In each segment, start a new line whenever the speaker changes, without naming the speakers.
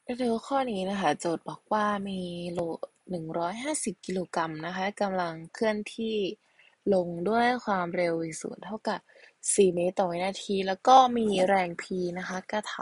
ก็คือข้อนี้นะคะโจทย์บอกว่ามีโหล150กิโลกรัมนะคะกำลังเคลื่อนที่ลงด้วยความเร็ว v0 เท่ากับ4เมตรต่อวินาทีแล้วก็มีแรง P นะคะ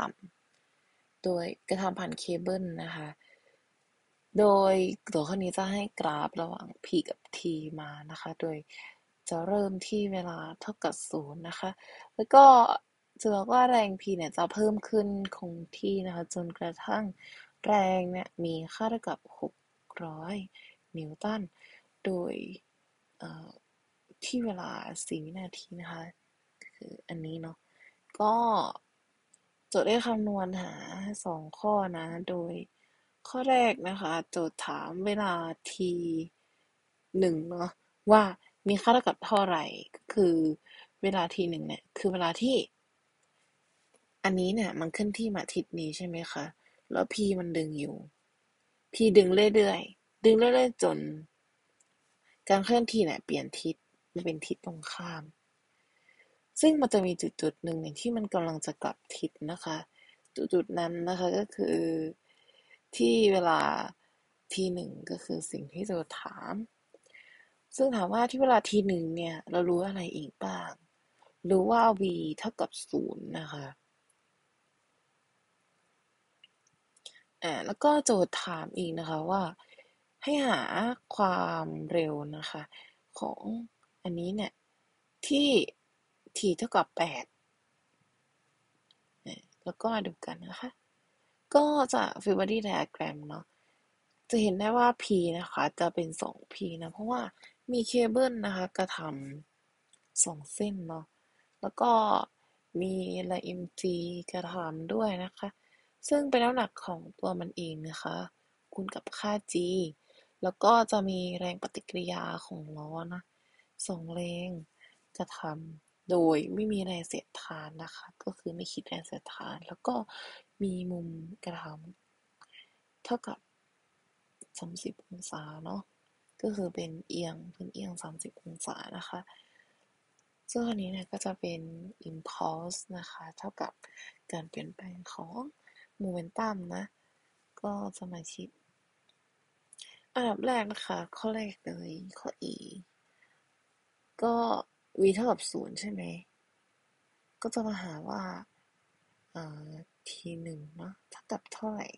กระทำผ่านเคเบิลนะคะโดยตัวข้อนี้จะให้กราฟระหว่าง P กับ T มานะคะโดยจะเริ่มที่เวลาเท่ากับ0นะคะแล้วก็จะบอกว่าแรง P เนี่ยจะเพิ่มขึ้นคงที่นะคะจนกระทั่งแรงเนี่ยมีค่าเท่ากับ600นิวตันโดยที่เวลา4วินาทีนะคะคืออันนี้เนาะก็โจทย์ได้คำนวณหา2ข้อนะโดยข้อแรกนะคะโจทย์ถามเวลา t 1เนาะว่ามีค่าเท่ากับเท่าไหร่ก็คือเวลา t 1เนี่ยคือเวลาที่อันนี้เนี่ยมันเคลื่อนที่มาทิศนี้ใช่ไหมคะแล้ว p มันดึงอยู่ p ดึงเรื่อยๆดึงเรื่อยๆจนการเคลื่อนที่เนี่ยเปลี่ยนทิศมาเป็นทิศตรงข้าม ซึ่งมันจะมีจุดๆหนึ่งเนี่ยที่มันกำลังจะกลับทิศนะคะจุดๆนั้นนะคะก็คือที่เวลาทีหนึ่งก็คือสิ่งที่จะถามซึ่งถามว่าที่เวลาทีหนึ่งเนี่ยเรารู้อะไรอีกบ้างรู้ว่า v เท่ากับ0นะคะแล้วก็โจทย์ถามอีกนะคะว่าให้หาความเร็วนะคะของอันนี้เนี่ยที่ t เท่ากับ8แล้วก็มาดูกันนะคะ ก็จะ Free-body diagram เนาะจะเห็นได้ว่า P นะคะจะเป็น 2P นะเพราะว่ามีเคเบิลนะคะกระทำ2เส้นเนาะแล้วก็มีแรง mg กระทำด้วยนะคะซึ่งเป็นน้ำหนักของตัวมันเองนะคะคูณกับค่า g แล้วก็จะมีแรงปฏิกิริยาของล้อนะ2แรงกระทำโดยไม่มีแรงเสียดทานนะคะก็คือไม่คิดแรงเสียดทานแล้วก็มีมุมกระทำเท่ากับ30องศาเนาะก็คือเป็นพื้นเอียง30องศานะคะซึ่งอันนี้เนี่ยก็จะเป็น impulse นะคะเท่ากับการเปลี่ยนแปลงของ momentum นะก็จะมาคิดอันดับแรกนะคะข้อแรกเลยข้อ e ก็ v เท่ากับ0ใช่ไหมก็จะมาหาว่าทีหนึ่งเนาะเท่ากับเท่าไหร่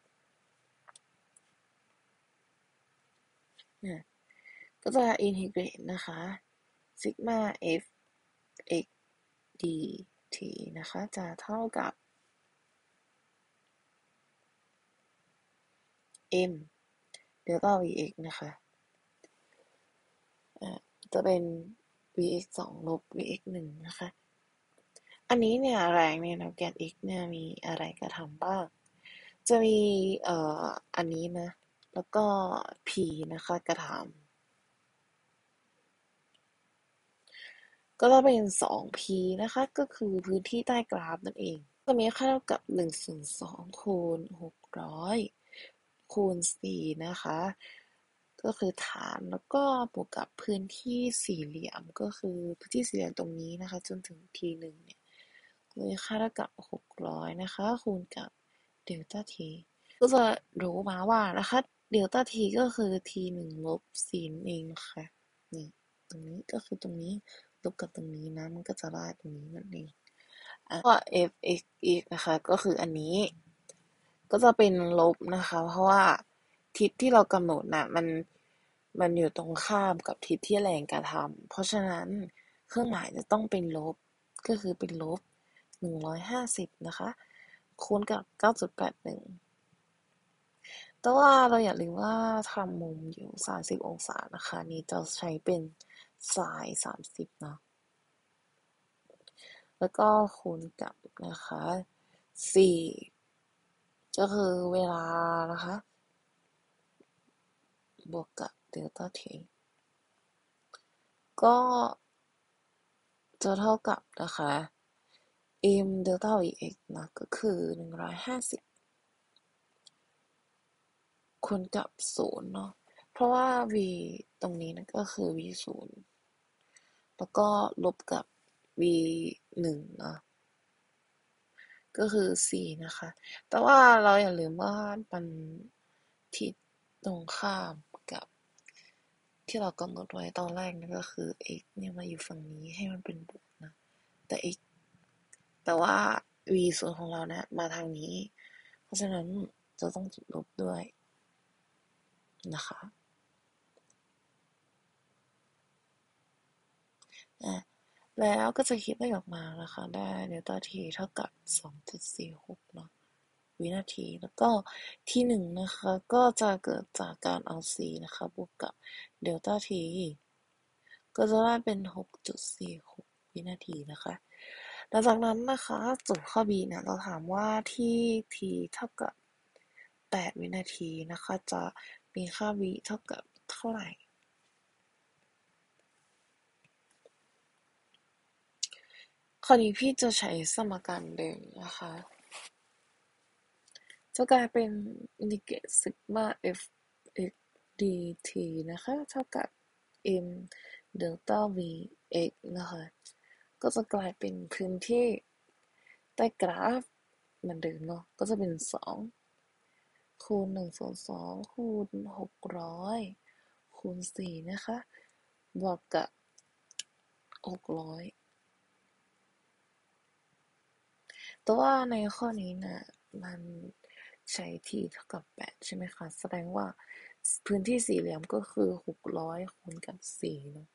เนี่ยก็จะ integrate นะคะซิกมา f x dt นะคะจะเท่ากับ m เดลต้า vx นะคะจะเป็น vx 2ลบ vx 1นะคะอันนี้เนี่ยแรงในแนวแกน x เนี่ยมีอะไรกระทำบ้างจะมีอันนี้นะแล้วก็ p นะคะกระทำก็จะเป็น 2p นะคะก็คือพื้นที่ใต้กราฟนั่นเองจะมีค่าเท่ากับ102คูณ600คูณ4นะคะก็คือฐานแล้วก็บวกกับพื้นที่สี่เหลี่ยมก็คือพื้นที่สี่เหลี่ยมตรงนี้นะคะจนถึงทีหนึ่งเนี่ยเลยค่าเท่ากับ600นะคะคูณกับเดลต้าทีก็จะรู้มาว่านะคะเดลต้าทีก็คือทีหนึ่งลบ4นั่นเองค่ะนี่ตรงนี้ก็คือตรงนี้ลบกับตรงนี้นะมันก็จะได้ตรงนี้นั่นเอง ก็ f(x) อีกนะคะก็คืออันนี้ก็จะเป็นลบนะคะเพราะว่าทิศที่เรากำหนดน่ะมันอยู่ตรงข้ามกับทิศที่แรงกระทำเพราะฉะนั้นเครื่องหมายจะต้องเป็นลบก็คือเป็นลบ150นะคะคูณกับ9.81แต่ว่าเราอย่าลืมว่าทำมุมอยู่30องศานะคะนี่จะใช้เป็นไซน์30เนาะ แล้วก็คูณกับนะคะ4ก็คือเวลานะคะบวกกับเดลต้าทีก็จะเท่ากับนะคะ m เดลต้า vx นะก็คือ150คูณกับ0เนาะเพราะว่า v ตรงนี้นะก็คือ v 0แล้วก็ลบกับ v 1เนาะก็คือ c นะคะแต่ว่าเราอย่าลืมว่ามันทิศตรงข้ามกับที่เรากำหนดไว้ตอนแรกนั่นก็คือ x เนี่ยมาอยู่ฝั่งนี้ให้มันเป็นบวกนะแต่ x แต่ว่า v ส่วนของเราเนี่ยมาทางนี้เพราะฉะนั้นจะต้องติดลบด้วยนะคะอ่ะแล้วก็จะคิดได้ออกมานะคะได้เดลต้าทีเท่ากับ 2.46 เนาะวินาทีแล้วก็ที่หนึ่งนะคะก็จะเกิดจากการเอา c นะคะบวกกับเดลต้าทีก็จะได้เป็น 6.46 วินาทีนะคะหลังจากนั้นนะคะโจทย์ข้อ B เนี่ยเราถามว่าที่ t เท่ากับ 8 วินาทีนะคะจะมีค่า v เท่ากับเท่าไหร่ข้อนี้พี่จะใช้สมการเดิมนะคะจะกลายเป็นอินทิเกรตซิกมา f x dt นะคะเท่ากับ m เดลต้า v x นะคะก็จะกลายเป็นพื้นที่ใต้กราฟเหมือนเดิมเนาะก็จะเป็น2คูณ1ส่วน2คูณ600คูณ4นะคะบวกกับ600แต่ว่าในข้อนี้นะมันใช้ที่เท่ากับ8ใช่ไหมคะแสดงว่าพื้นที่สี่เหลี่ยมก็คือ600คูณกับ4เนาะ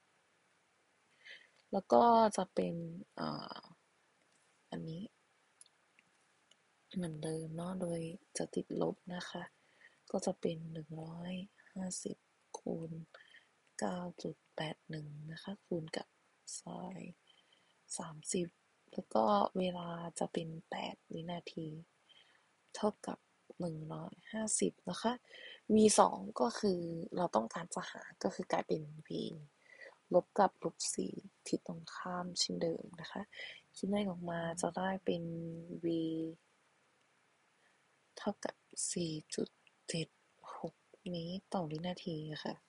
แล้วก็จะเป็นอ่าอันนี้เหมือนเดิมเนาะโดยจะติดลบนะคะก็จะเป็น150คูณ9.81นะคะคูณกับซอย30แล้วก็เวลาจะเป็น8วินาทีเท่ากับ150นะคะ v2 ก็คือเราต้องการจะหาก็คือกลายเป็น v ลบกับลบ4ทิศตรงข้ามเช่นเดิมนะคะคิดเลขออกมาจะได้เป็น v เท่ากับ4.76เมตรต่อวินาทีค่ะ